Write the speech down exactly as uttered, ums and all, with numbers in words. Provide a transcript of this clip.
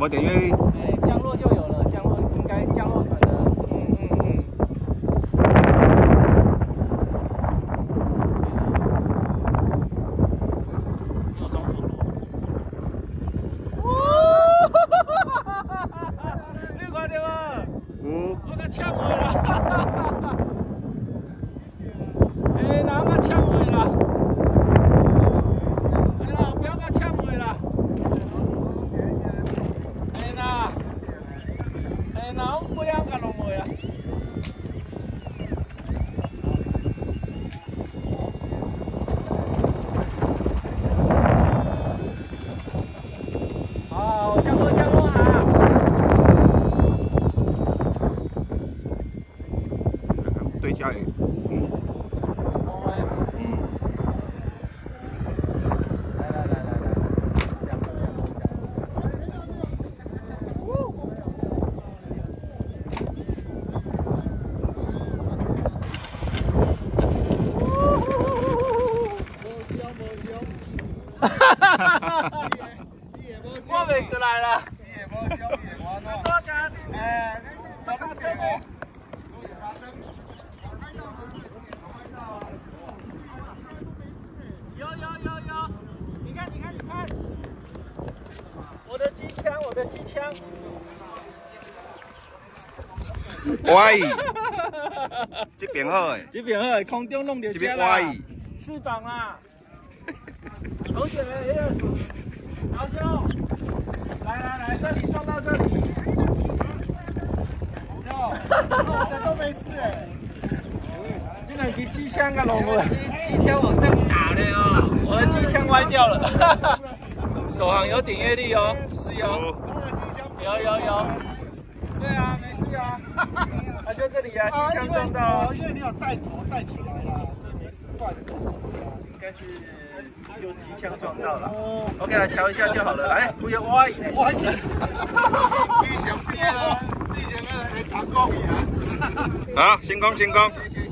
有点阅历。 哎，降落就有了，降落应该降落船的。嗯嗯嗯。有中途路。哇！你看到无？ 有。 我甲抢回啦！哎，那我甲抢回啦！ nào cũng em cả lòng người à. Ờ, chào mừng, chào mừng à. Tôi chơi. 我袂过来啦。 你也无小，你也无喏。 多干，哎，到那这边。有有有有，你看你看你看，我的机枪，我的机枪。 歪。这边好诶。 这边好，空中弄到这边歪。 翅膀啦。同学，老兄，来来来，这里撞到这里。 哟，我的都没事哎。 这两支机枪啊，龙哥。 机机枪往上打了哦。 我的机枪歪掉了，首航有点阅历哦，是有。有有有。对啊，没事啊。啊，就这里啊，机枪撞到了。 因为你有带头带起来啦，所以没事，怪的不熟的。 应该是。 就机枪撞到了 ，OK， 来瞧一下就好了。来，不要歪呢。 歪呢。你想变啊？你想啊？会弹光去啊？ 好，成功成功。 谢谢。